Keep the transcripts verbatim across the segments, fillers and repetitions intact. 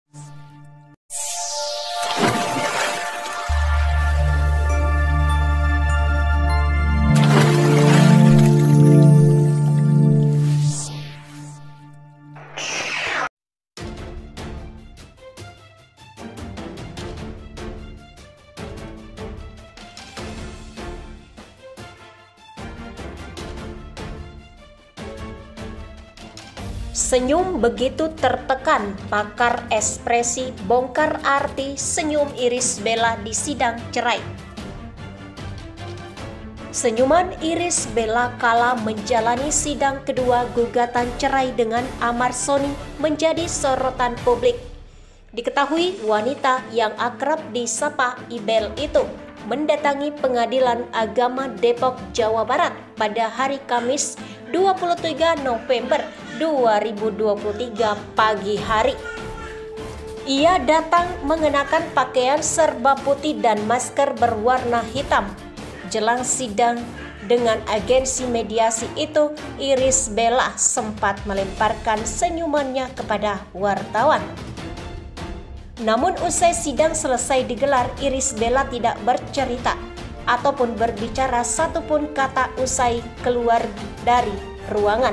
Senyum begitu tertekan, pakar ekspresi bongkar arti senyum Irish Bella di sidang cerai. Senyuman Irish Bella kala menjalani sidang kedua gugatan cerai dengan Ahmad Sony menjadi sorotan publik. Diketahui wanita yang akrab disapa Ibel itu mendatangi Pengadilan Agama Depok, Jawa Barat pada hari Kamis dua puluh tiga November dua ribu dua puluh tiga pagi hari. Ia datang mengenakan pakaian serba putih dan masker berwarna hitam. Jelang sidang dengan agensi mediasi itu, Irish Bella sempat melemparkan senyumannya kepada wartawan. Namun usai sidang selesai digelar, Irish Bella tidak bercerita ataupun berbicara satupun kata usai keluar dari ruangan.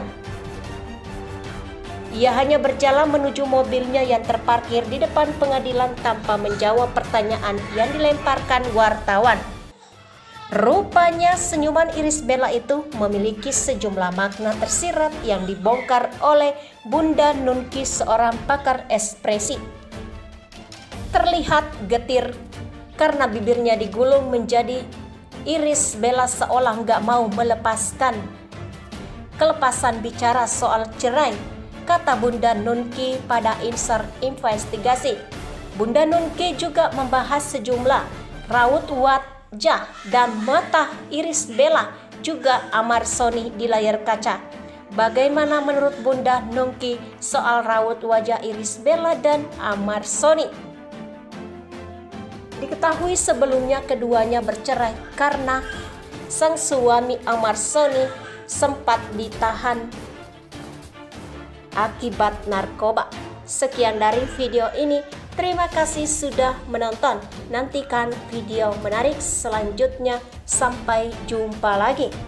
Ia hanya berjalan menuju mobilnya yang terparkir di depan pengadilan tanpa menjawab pertanyaan yang dilemparkan wartawan. Rupanya senyuman Irish Bella itu memiliki sejumlah makna tersirat yang dibongkar oleh Bunda Nungki, seorang pakar ekspresi. Terlihat getir karena bibirnya digulung menjadi Irish Bella seolah nggak mau melepaskan kelepasan bicara soal cerai, kata Bunda Nungki pada insert investigasi. Bunda Nungki juga membahas sejumlah raut wajah dan mata Irish Bella juga Ahmad Sony di layar kaca. Bagaimana menurut Bunda Nungki soal raut wajah Irish Bella dan Ahmad Sony? Diketahui sebelumnya keduanya bercerai karena sang suami Ahmad Sony sempat ditahan akibat narkoba. Sekian dari video ini. Terima kasih sudah menonton. Nantikan video menarik selanjutnya. Sampai jumpa lagi.